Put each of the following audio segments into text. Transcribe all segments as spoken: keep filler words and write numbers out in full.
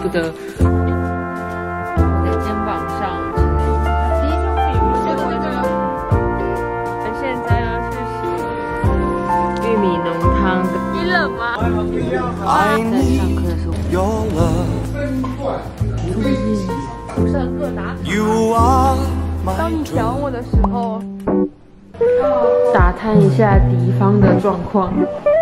不得。我在肩膀上。第一张比如先回这个。我现在要去洗玉米浓汤。你冷吗？在上课的时候。不是很各答。当你想我的时候，打探一下敌方的状况。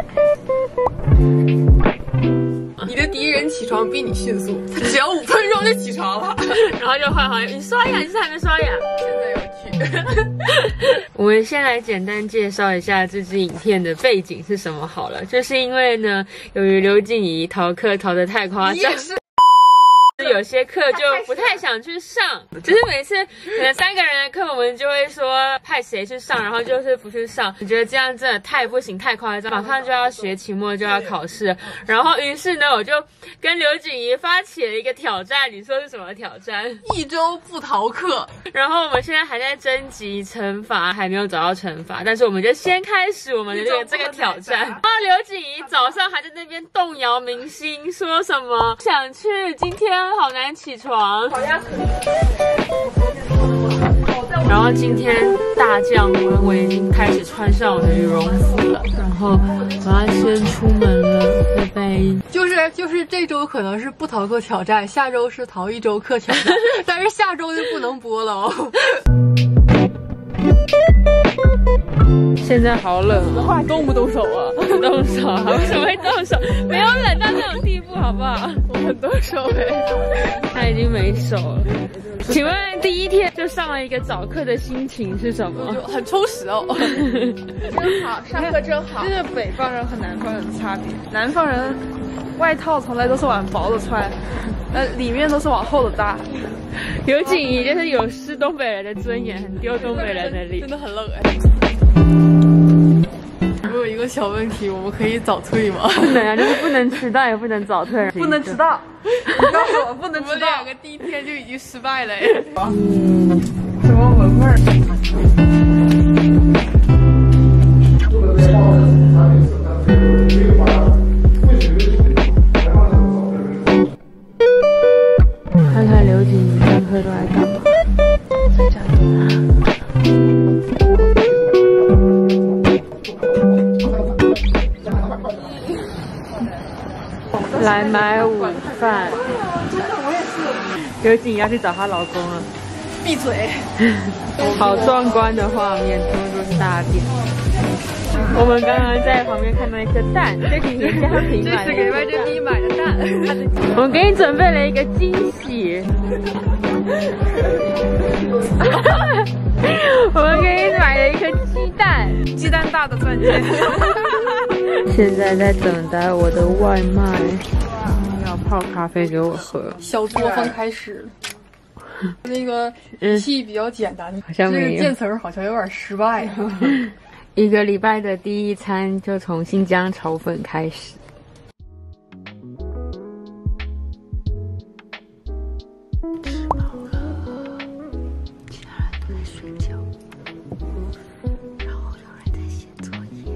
你的敌人起床比你迅速，他只要五分钟就起床了， 然后就换行业。你刷牙，你是还没刷牙？ 现在要去。 我们先来简单介绍一下这支影片的背景是什么好了，就是因为呢，由于刘静怡逃课逃得太夸张。有些课就不太想去上，就是每次可能三个人的课，我们就会说派谁去上，然后就是不去上。我觉得这样真的太不行，太夸张，马上就要学期末就要考试，然后于是呢，我就跟刘景怡发起了一个挑战。你说是什么挑战？ 一周不逃课。 然后我们现在还在征集惩罚，还没有找到惩罚，但是我们就先开始我们的这个这个挑战。然后刘景怡早上还在那边动摇民心，说什么想去，今天好难起床。然后今天大降温，我已经开始穿上我的羽绒服了。然后我要先出门了，拜拜。 就是就是这周可能是不逃课挑战，下周是逃一周课挑战，但是下周就不能播了哦。 现在好冷啊！ 动不动手啊？ 动手啊？为什么会动手？没有冷到那种地步，好不好？ 我很动手哎， 他已经没手了。请问第一天就上了一个早课的心情是什么？ 很充实哦。 真好，上课真好。这是北方人和南方人的差别。南方人外套从来都是往薄的穿，呃，里面都是往厚的搭。 刘景怡就是有失东北人的尊严，很丢东北人的脸， 真的很冷哎。我有一个小问题，我们可以早退吗？ 不能啊，就是不能迟到，也不能早退， 不能迟到。你告诉我不能迟到。 我们两个第一天就已经失败了哎。 嗯，什么闻味儿？ 看看刘景怡上课都在干嘛？在家来买午饭。刘景怡要去找她老公了。 闭嘴！ 好壮观的画面，全部都是大便。我们刚刚在旁边看到一颗蛋，这是严家平买的， 这是给 Y J B 买的蛋。 我们给你准备了一个惊喜。我们给你买了一颗鸡蛋， 鸡蛋大的钻戒。 现在在等待我的外卖，要泡咖啡给我喝。 小作坊开始。那个语气比较简单， 好像没有。 这个建词儿好像有点失败。 一个礼拜的第一餐就从新疆炒粉开始。吃饱了，其他人都在睡觉，然后有人在写作业，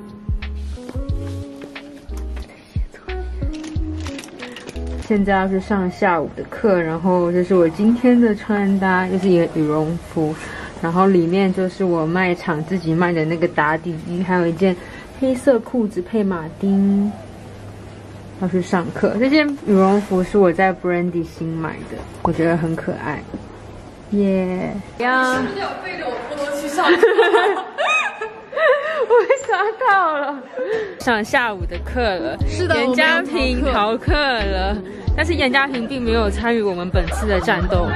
在写作业。现在要去上下午的课，然后这是我今天的穿搭，就是一个羽绒服。然后里面就是我卖场自己卖的那个打底衣，还有一件黑色裤子配马丁。要去上课，这件羽绒服是我在 Brandy 新买的，我觉得很可爱。耶、yeah. 呀！ 你想背着我不能去上课。 我被刷到了。上下午的课了， 是的， 严家平逃课了，但是严家平并没有参与我们本次的战斗。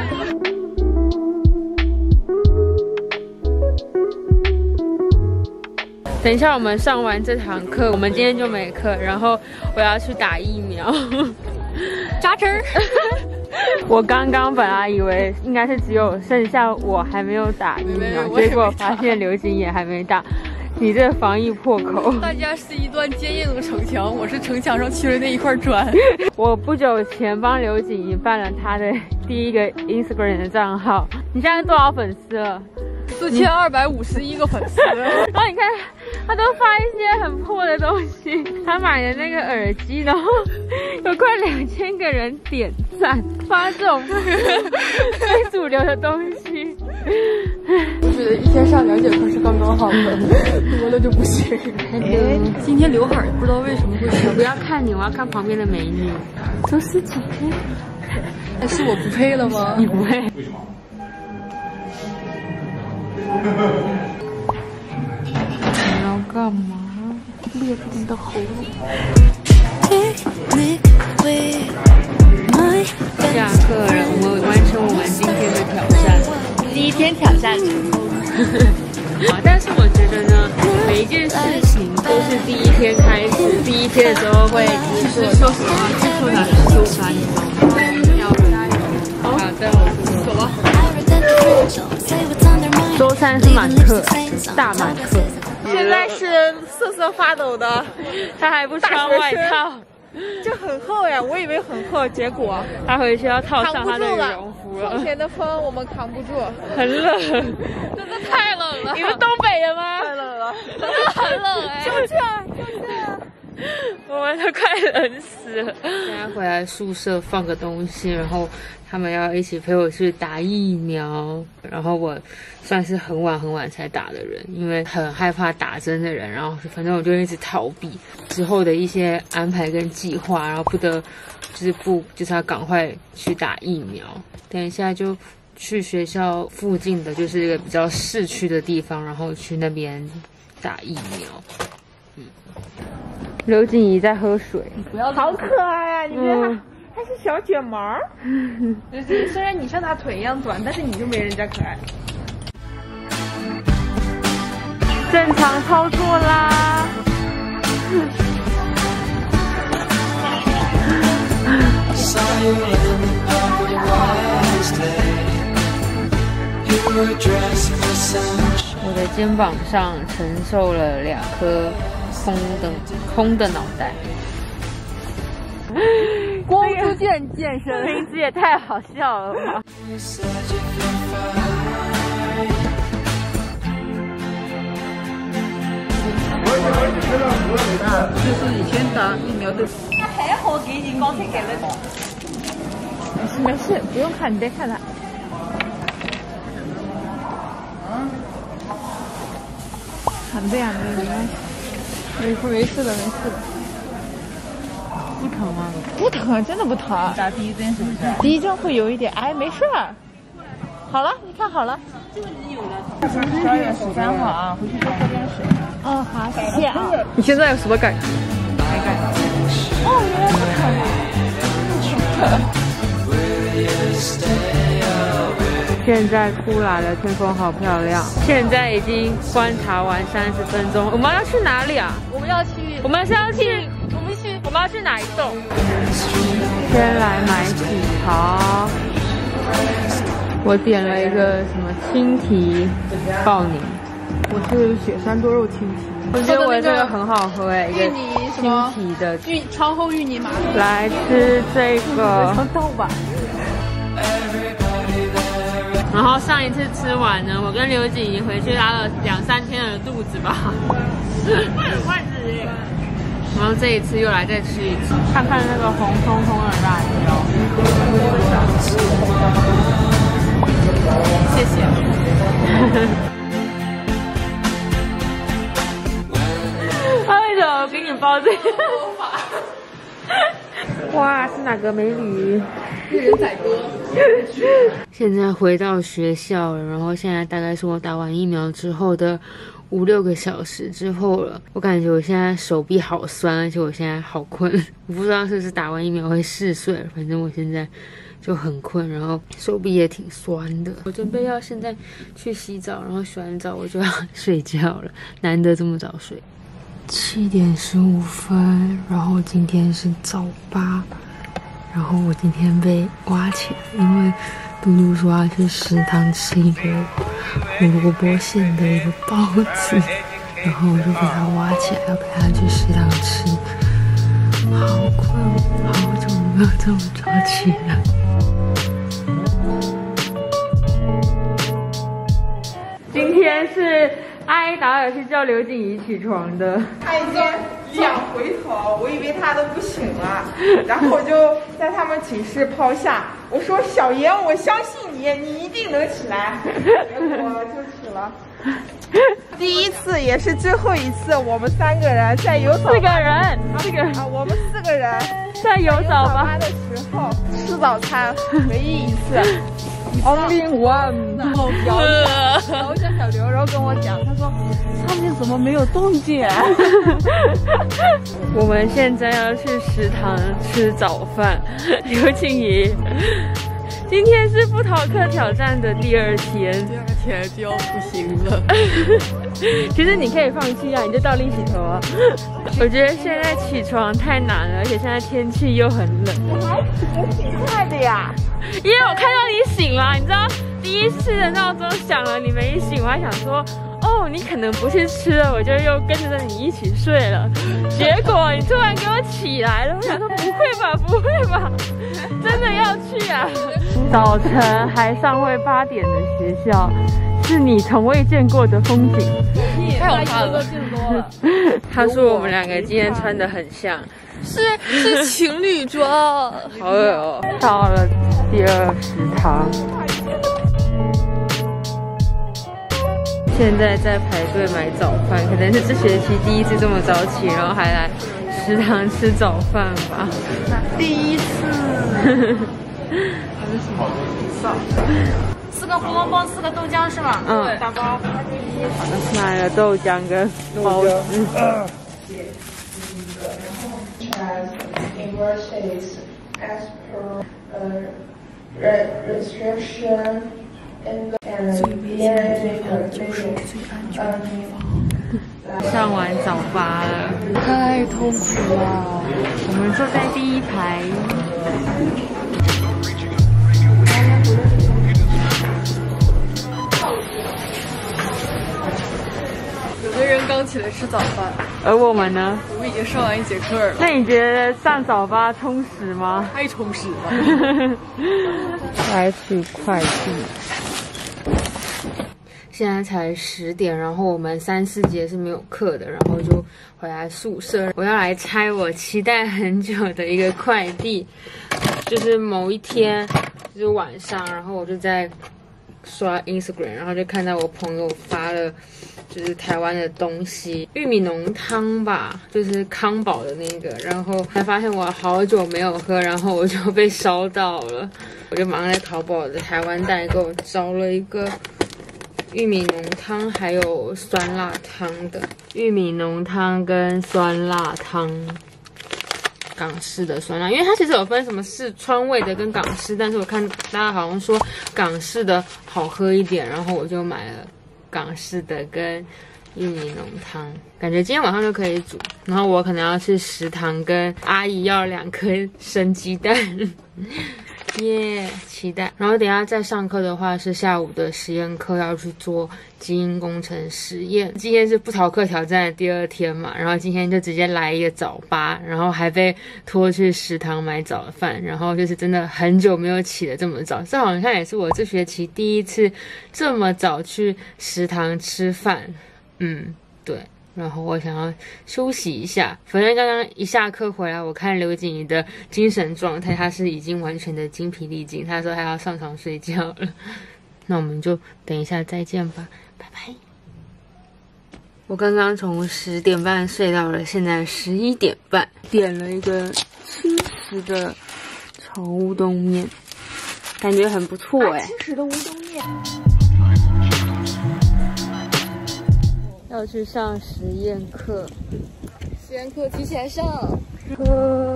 等一下，我们上完这堂课，我们今天就没课，然后我要去打疫苗， 扎针儿。 我刚刚本来以为应该是只有剩下我还没有打疫苗，结果发现刘景也还没打。你这防疫破口。 大家是一段坚硬的城墙，我是城墙上缺的那一块砖。 我不久前帮刘景怡办了她的第一个 Instagram 的账号，你现在多少粉丝了？ 四千二百五十一个粉丝。 然后你看，他都发一些很破的东西。他买的那个耳机，然后有快两千个人点赞，发这种非主流的东西。 我觉得一天上两节课是刚刚好的，多了就不行。哎，今天刘海不知道为什么会长。 不要看你，我要看旁边的美女。周思琪， 哎，是我不配了吗？ 你不配。 为什么？ 你要干嘛？裂开你的喉咙。下课了，我们完成我们今天的挑战，第一天挑战成功。啊，但是我觉得呢，每一件事情都是第一天开始，第一天的时候会其实说实话，最困难的是周三，你知道吗？要加油。好的，走吧。周三是满课，大满课。 现在是瑟瑟发抖的， 他还不穿外套。 这很厚呀，我以为很厚，结果他回去要套上他的羽扛不住了绒服了。 空前的风我们扛不住， 很冷， 真的太冷了。 你是东北的吗？ 太冷了， 真的很冷哎、欸！ 就这样，就这样。 我们都快冷死了。现在回来宿舍放个东西，然后他们要一起陪我去打疫苗。然后我算是很晚很晚才打的人，因为很害怕打针的人，然后反正我就一直逃避之后的一些安排跟计划，然后不得就是不就是要赶快去打疫苗。等一下就去学校附近的就是一个比较市区的地方，然后去那边打疫苗。嗯。刘景怡在喝水， 不要好可爱呀、啊！你觉得它它是小卷毛？就是虽然你像它腿一样短，但是你就没人家可爱。 正常操作啦！我的肩膀上承受了两颗空的空的脑袋。 光出健健身， 名字也太好笑了吧！ 就是以前打疫苗都。还好给你高铁给了。没事没事，不用看，你别看他。很对啊，没关系。没事没事的，没事的。 不疼吗？ 不疼，真的不疼。 打第一针是不是？ 第一针会有一点，哎，没事儿。好了，你看好了。 十二月十三号啊，回去多喝点水。 哦，好，谢谢啊。 你现在有什么感觉？ 没感觉。 哦，原来不疼。 现在出来了，天空好漂亮。现在已经观察完三十分钟，我们要去哪里啊？ 我们要去， 我们是要去， 我们去， 我们要去哪一栋？先来买喜桃，我点了一个什么青提爆柠， 我是雪山多肉青提。 我觉得我这个很好喝哎，一个芋泥什么青提的芋超厚芋泥马。 来吃这个盗版。 然后上一次吃完呢，我跟刘景怡回去拉了两三天的肚子吧，筷子。然后这一次又来再吃一次，看看那个红彤彤的辣椒。谢谢。他为什么给你包这个？哇，是哪个美女？ 人仔哥。 现在回到学校了，然后现在大概是我打完疫苗之后的五六个小时之后了。我感觉我现在手臂好酸，而且我现在好困。我不知道是不是打完疫苗会嗜睡了，反正我现在就很困，然后手臂也挺酸的。我准备要现在去洗澡，然后洗完澡我就要睡觉了。难得这么早睡。七点十五分，然后今天是早八，然后我今天被挖起来，因为嘟嘟说要去食堂吃一个胡萝卜馅的一个包子，然后我就被他挖起来，要陪他去食堂吃。好困，好久没有这么早起来。 今天是阿依达尔是叫刘景怡起床的， 他已经两回头，我以为他都不醒了，然后我就在他们寝室抛下，我说小严，我相信你，你一定能起来，结果就起了。第一次也是最后一次，我们三个人在游早四个人，四个啊，我们四个人在游早八的时候吃早餐，唯一一次。Only one。然后摇摇一下小刘，然后跟我讲，他说上面怎么没有动静？ 我们现在要去食堂吃早饭。刘景怡，今天是不逃课挑战的第二天， 第二天就要不行了。 其实你可以放弃啊，你就倒立洗头啊。我觉得现在起床太难了，而且现在天气又很冷。 我还挺快的呀。 因为我看到你醒了，你知道第一次的闹钟响了，你没醒，我还想说，哦，你可能不是吃了，我就又跟着你一起睡了。结果你突然给我起来了，我想说不会吧，不会吧，真的要去啊！早晨还尚未八点的学校，是你从未见过的风景。 太有他了，见多了。 他说我们两个今天穿得很像。 是是情侣装， 好恶哦！到了第二食堂，现在在排队买早饭，可能是这学期第一次这么早起，然后还来食堂吃早饭吧。 第一次。 四个胡萝卜，四个豆浆是吧？ 嗯， 对，打包。 买了豆浆跟包子。 As per uh, re restriction in the and the 上完早八了， 太痛苦了。 我们坐在第一排。 有的人刚起来吃早饭， 而我们呢？ 我们已经上完一节课了。 那你觉得上早八充实吗？ 太充实了。 来取快递。现在才十点，然后我们三四节是没有课的，然后就回来宿舍。我要来拆我期待很久的一个快递，就是某一天，就是晚上，然后我就在刷 Instagram， 然后就看到我朋友发了。就是台湾的东西，玉米浓汤吧，就是康宝的那个，然后才发现我好久没有喝，然后我就被烧到了，我就马上在淘宝的台湾代购找了一个玉米浓汤，还有酸辣汤的玉米浓汤跟酸辣汤。港式的酸辣，因为它其实有分什么四川味的跟港式，但是我看大家好像说港式的好喝一点，然后我就买了港式的跟玉米浓汤，感觉今天晚上就可以煮。然后我可能要去食堂跟阿姨要两颗生鸡蛋，耶， yeah, 期待。然后等一下再上课的话是下午的实验课，要去做基因工程实验。今天是不逃课挑战的第二天嘛，然后今天就直接来一个早八，然后还被拖去食堂买早饭，然后就是真的很久没有起得这么早，这好像也是我这学期第一次这么早去食堂吃饭。嗯，对。然后我想要休息一下，反正刚刚一下课回来，我看刘景怡的精神状态，她是已经完全的精疲力尽，她说她要上床睡觉了。那我们就等一下再见吧，拜拜。我刚刚从十点半睡到了现在十一点半，点了一个轻食的炒乌冬面，感觉很不错哎、欸。 轻食的乌冬面。 要去上实验课， 实验课提前上。 课，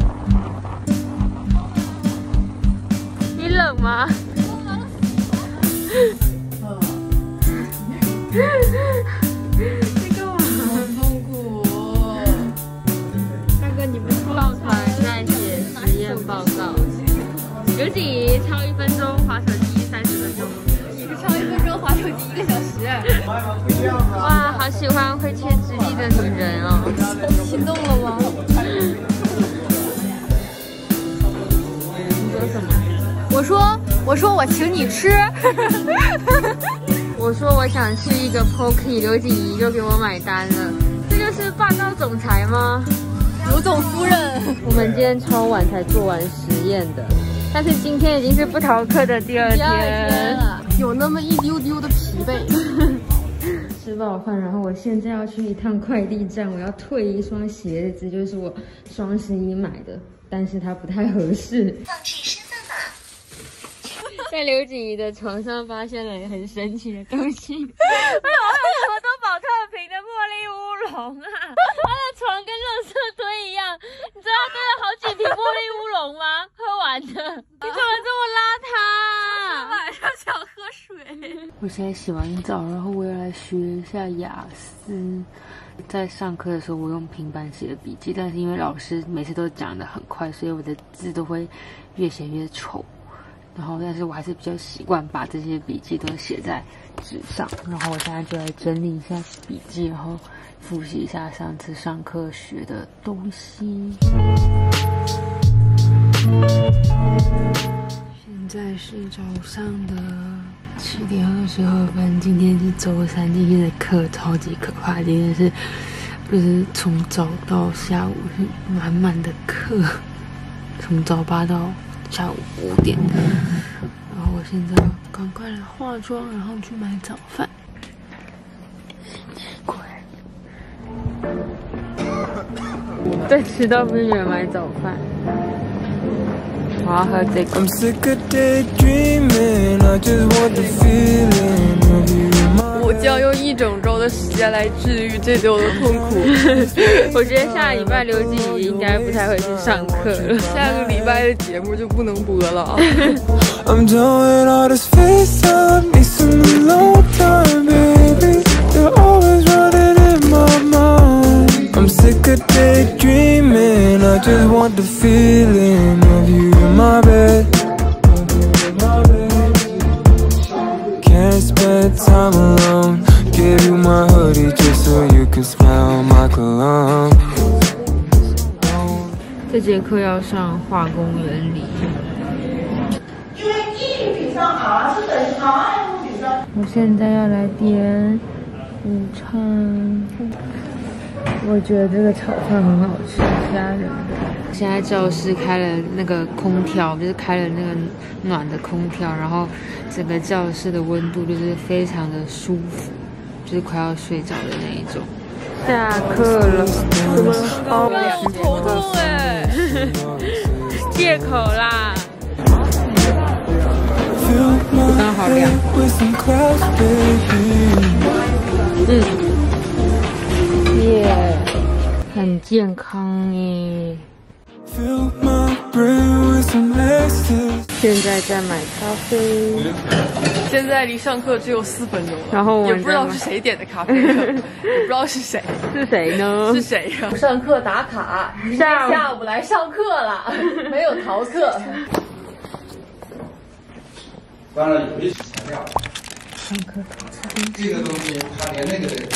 你冷吗？这个我好痛苦哦。 大哥，你们抱团在写实验报告。刘景怡超一分钟，滑手机三十分钟。 你是超一分钟，滑手机一个小时。 哇，好喜欢会切直立的女人哦！ 心动了吗？ 你说什么？ 我说，我说我请你吃。 我我说我想去一个 Pocky， 刘锦怡就给我买单了。这就是霸道总裁吗？ 刘总夫人， 我们今天超晚才做完实验的，但是今天已经是不逃课的第二天， 第二天了，有那么一丢丢的疲惫。 吃饱饭，然后我现在要去一趟快递站，我要退一双鞋子，就是我双十一买的，但是它不太合适。放弃身份码。在刘锦怡的床上发现了很神奇的东西，为什么会有这么多保特瓶的茉莉乌龙啊？他的床跟垃圾堆一样，你知道他堆了好几瓶茉莉乌龙吗？喝完的，你怎么这么邋遢？ 晚上想喝水。 我现在洗完澡，然后我要来学一下雅思。在上课的时候，我用平板写的笔记，但是因为老师每次都讲得很快，所以我的字都会越写越丑。然后，但是我还是比较习惯把这些笔记都写在纸上。然后我现在就来整理一下笔记，然后复习一下上次上课学的东西。现在是早上的七点二十二分，今天是周三，今天的课超级可怕，今天是就是从早到下午是满满的课，从早八到下午五点。然后我现在要赶快来化妆，然后去买早饭。奇怪，对，迟到不是有人买早饭。我要喝这个。 我将用一整周的时间来治愈这周的痛苦。 我觉得下礼拜刘锦怡应该不太会去上课了， 下个礼拜的节目就不能播了啊。 I'm done with all this FaceTime, need some alone time, baby. You're always running in my mind. I'm sick of daydreaming, I just want the feeling of you in my bed. Can't spend time alone, give you my hoodie just so you can smell my cologne. 这节课要上化工原理。 因为一比上 r 是等于 r 比上。 我现在要来点午餐，我觉得这个炒饭很好吃，虾仁的。现在教室开了那个空调，就是开了那个暖的空调，然后整个教室的温度就是非常的舒服，就是快要睡着的那一种。下课了，怎么好头痛哎？ 借口啦。刚好凉。嗯，耶，很健康耶。现在在买咖啡， 现在离上课只有四分钟了， 然后我也不知道是谁点的咖啡，也不知道是谁， 是谁呢？ 是谁呀、啊？上课打卡， 下午下午来上课了，没有逃课。 当然有一些材料， 上课考试， 这个东西它连那个得。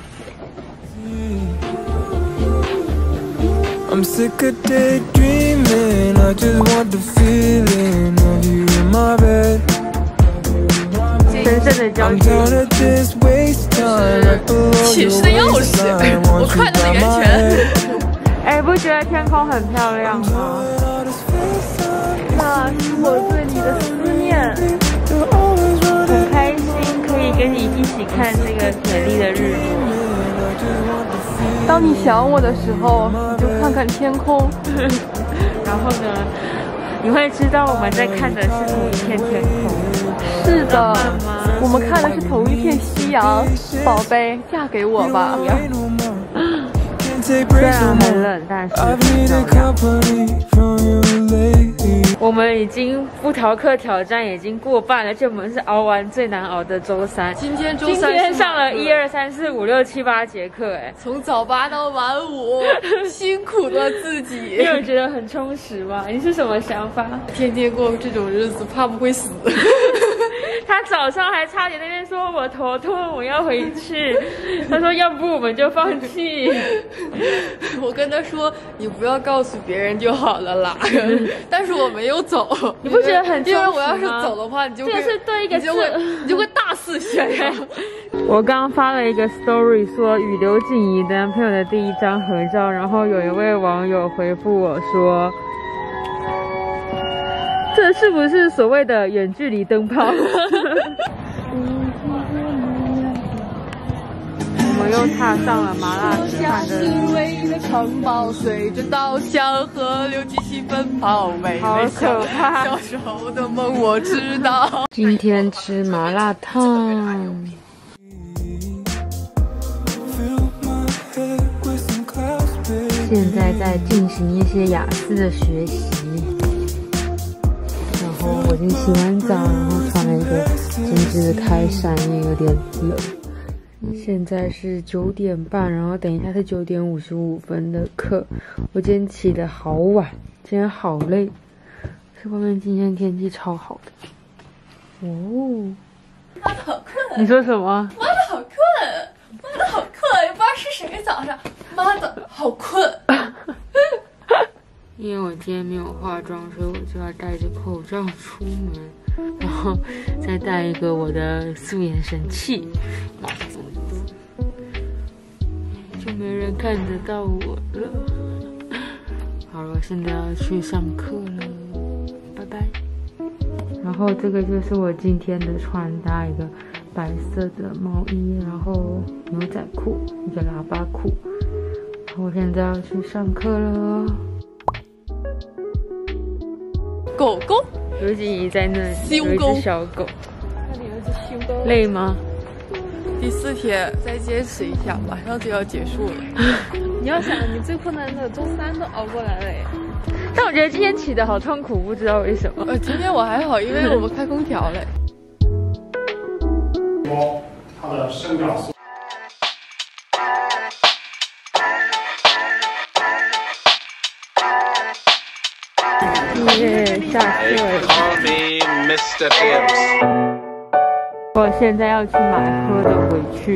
I'm sick of daydreaming, I just want the feeling of you in my bed. 神圣的交 I'm 接。 tired of this waste time, like below 寝 your 室的钥匙， waistline. 我 Want 快 you 乐的 by 源 my 泉。 哎，不觉得天空很漂亮吗？ all this FaceTime, 那是我对你的思念， you're always running. 很开心可以跟你一起看这个美丽的日落。 当你想我的时候，你就看看天空， 然后呢，你会知道我们在看的是同一片天空。 是的， 浪漫吗？ 我们看的是同一片夕阳。宝贝，嫁给我吧！ Can't take 虽 breaks 然 no 很 more. 冷，但是 I've 很 needed 漂亮。 company from you lately. 我们已经不逃课挑战已经过半了，而且我们是熬完最难熬的周三。 今天周今三天上了一二三四五六七八节课，哎， 从早八到晚五，辛苦了自己。 你有觉得很充实吗？你是什么想法？ 天天过这种日子，怕不会死。 他早上还差点那边说我头痛，我要回去。他说要不我们就放弃。 我跟他说你不要告诉别人就好了啦。但是我没有走。 你不觉得很因为充实吗我要是走的话，你就会这个是对一个你就会是你就会大肆次炫耀。 我刚发了一个 story 说与刘静怡男朋友的第一张合照，然后有一位网友回复我说，这是不是所谓的远距离灯泡？我们又踏上了麻辣吃饭的。 是为了城堡，随着稻香河流继续奔跑，美好可怕！ 小时候的梦我知道。 今天吃麻辣烫。现在在进行一些雅思的学习，然后我已经洗完澡，然后穿了一个针织的开衫，因为有点冷。现在是九点半，然后等一下是九点五十五分的课。我今天起得好晚，今天好累。是外面今天天气超好的。哦， 妈的好困！ 你说什么？ 妈的好困！妈的好困！也不知道是谁早上。妈的好困！ 因为我今天没有化妆，所以我就要戴着口罩出门，然后再带一个我的素颜神器，就没人看得到我了。好了，我现在要去上课了，拜拜。然后这个就是我今天的穿搭，一个白色的毛衣，然后牛仔裤，一个喇叭裤。我现在要去上课了。 狗狗， 刘静怡在那里，有一只小狗。 那里有一只熊狗。 累吗？ 第四天，再坚持一下，马上就要结束了。 你要想，你最困难的周三都熬过来了耶。 但我觉得今天起得好痛苦，不知道为什么。 呃，今天我还好，因为我们开空调嘞。 说它的生长速。 耶，下课了。我现在要去买喝的回去。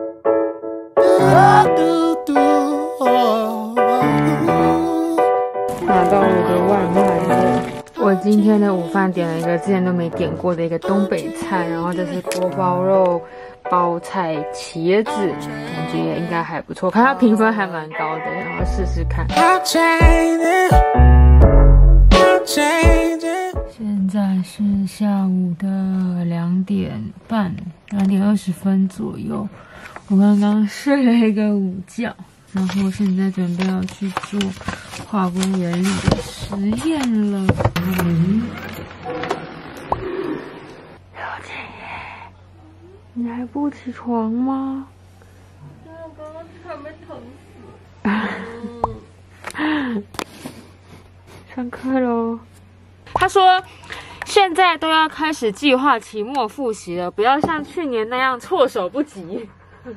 拿到我的外卖了。我今天的午饭点了一个之前都没点过的一个东北菜，然后这是锅包肉、包菜、茄子，感觉应该还不错，看它评分还蛮高的，然后试试看。现在是下午的两点半，两点二十分左右。我刚刚睡了一个午觉，然后现在准备要去做化工原理的实验了。嗯，刘静怡，你还不起床吗？ 我刚刚差点被疼死。 上课喽。他说，现在都要开始计划期末复习了，不要像去年那样措手不及。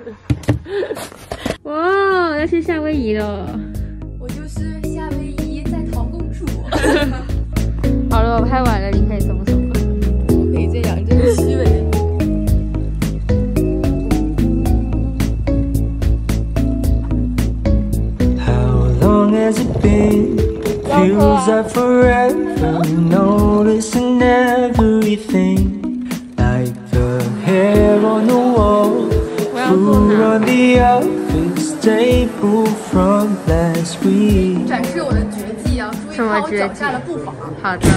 哇，要去夏威夷了。 我就是夏威夷在逃公主。 好了，我拍完了，你可以松手了。 我可以这样，真是虚伪。 Feels like forever, noticing everything, like the hair on the wall, food on the office table from last week. 展示我的绝技啊！注意看我脚下的步伐。 好的。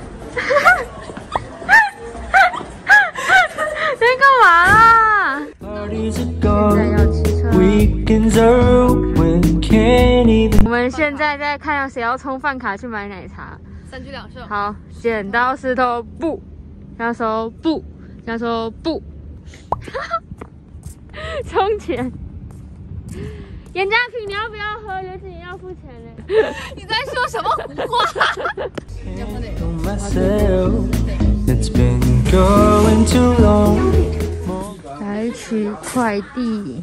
在干嘛啦？现在要骑车。我们现在在看谁要充饭卡去买奶茶。 三局两胜。 好，剪刀石头布，剪刀石头布，剪刀石头布。充钱。严家平，你要不要喝？刘景要付钱嘞。 你在说什么胡话？ 来取快递。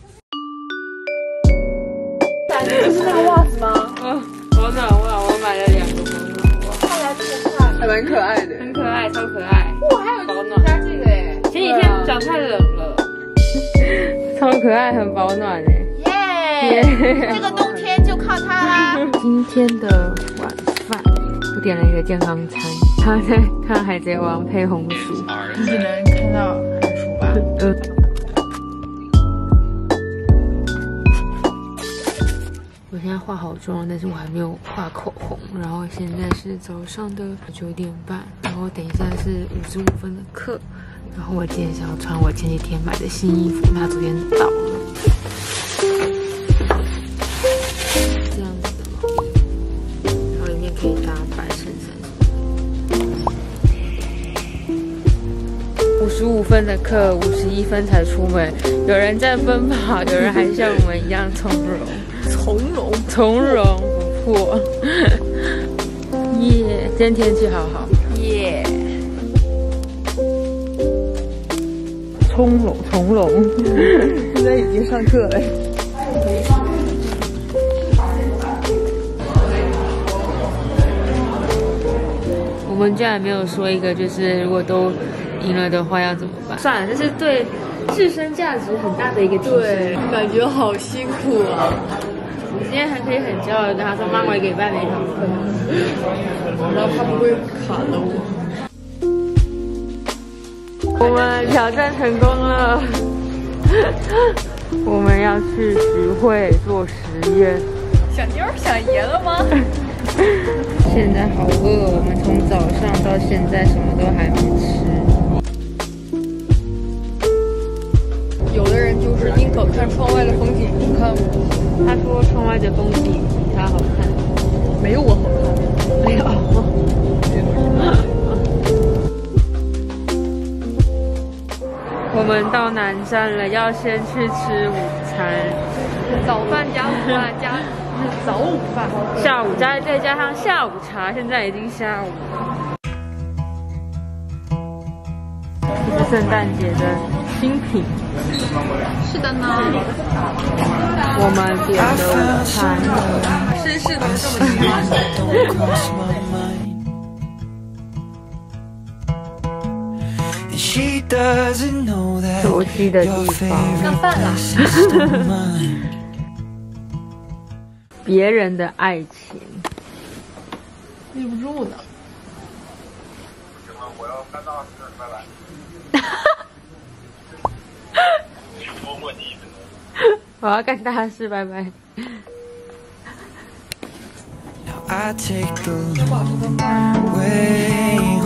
这是那个袜子吗？ 嗯，保暖袜，我买了两个保暖袜， 看起来这么快， 还蛮可爱的， 很可爱，超可爱。 哇，还有保暖加这个哎， 前几天长太冷了，超可爱，很保暖哎。 耶！这个冬天就靠它啦。 今天的晚饭，我点了一个健康餐，他在看《海贼王》配红薯， 你只能看到红薯。 歌。我现在化好妆，但是我还没有画口红。然后现在是早上的九点半，然后等一下是五十五分的课。然后我今天想要穿我前几天买的新衣服，它昨天到了。这样子的毛衣，然后里面可以搭白衬衫。五十五分的课，五十一分才出门。有人在奔跑，有人还像我们一样从容。 从容， 从容不迫，耶！今天天气好好，耶！从容，从容。 现在已经上课了。 我们居然没有说一个，就是如果都赢了的话要怎么办？算了，这是对自身价值很大的一个提升。 对，感觉好辛苦啊。 我今天还可以很骄傲的跟他说：“妈，我一个礼拜没堂课。” 然后他不会砍了我。 我们挑战成功了，我们要去徐汇做实验。 小妞儿想爷了吗？ 现在好饿，我们从早上到现在什么都还没吃。 有的人就是宁可看窗外的风景，不看我。 他说窗外的风景比他好看， 没有我好看。 没有。我们到南山了，要先去吃午餐， 早饭加午饭加早午饭， 下午加再加上下午茶，现在已经下午了。这是圣诞节的新品。 是的呢。 我们点的午餐， 绅士能这么喜欢？ 熟悉的地方， 上饭了。 别人的爱情， 立不住呢。 我要干大事，拜拜。 我要干大事，拜拜。 I take the long way